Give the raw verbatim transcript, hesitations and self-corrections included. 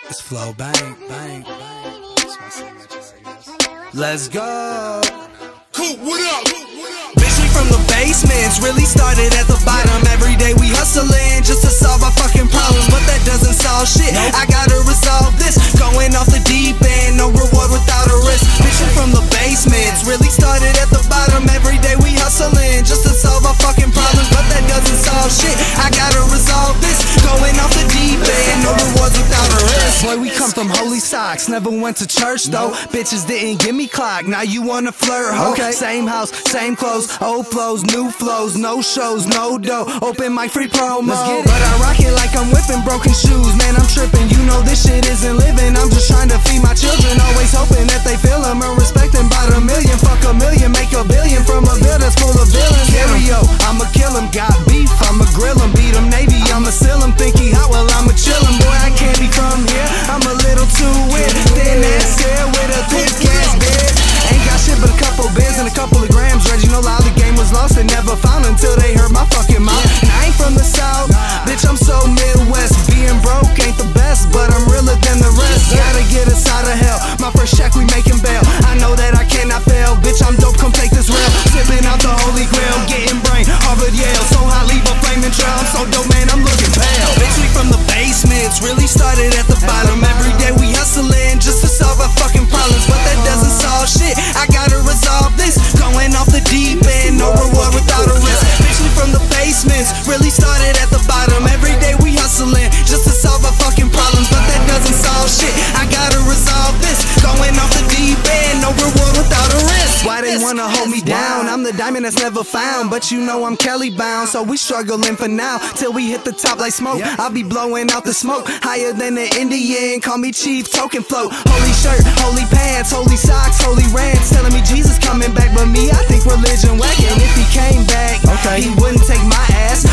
It's flow bang, bang, bang. That's my signature, I guess. Let's go. Coop, what up? Bitch, we from the basements, really started at the bottom. Every day we hustling just to solve our fucking problems, but that doesn't solve shit. I gotta resolve this, going off the deep end, no reward without a risk. Bitch, we from the basements, really started at the bottom. Every day we hustling just to solve our fucking problems, but that doesn't solve shit. I gotta resolve this, going off the deep end, no rewards without a risk. Boy, we come from holy socks, never went to church though. Bitches didn't give me clock, now you wanna flirt, ho. Okay. Same house, same clothes, old flows, new flows, no shows, no dough, open mic, free promo. But I rock it like I'm whipping broken shoes, man, I'm tripping. You know this shit isn't living, I'm just trying to feed my children, always hoping that they feel them and respect them by the million. Fuck a million, make a billion from a bill that's full of villains. Stereo, I'ma kill him, got beef, I'ma grill him, beat him Navy, I'ma seal him, think he hot, well I'ma chill him. Boy, I can't be from here, I'm a little too weird, thin ass hair with a thick ass beard. Ain't got shit but a couple beers and a couple of grams. Reggie no lie, the game was lost and never found until they heard my fucking mouth. And I ain't from the south, bitch, I'm so Midwest. Being broke ain't the best, but I'm realer than the rest. Gotta get us out of hell, my first check we making bail. I know that I cannot fail, bitch, I'm dope, come take this rail. Sipping out the holy grail, getting brain, Harvard, Yale. So hot, leave a flaming trail, I'm so dope, man, I'm looking pale. Bitch, we from the basements, really started at the bottom. Every day we hustling just to solve our fucking problems, but that doesn't solve shit. I gotta resolve this, going off the deep end, no reward without a risk. Bitch, we from the basements, really started at the bottom. Every day we hustling just to solve our fucking problems, but that doesn't solve shit. I gotta resolve this, going off the deep end, no reward without a risk. Why they wanna hold me down? I'm the diamond that's never found, but you know I'm Kelly bound, so we struggling for now till we hit the top like smoke. I'll be blowing out the smoke higher than the Indian. Call me Chief Token Float. Holy shirt, holy pants, holy socks, holy rants, telling me Jesus coming back, but me I think religion whack. And if he came back, okay, he wouldn't take my ass.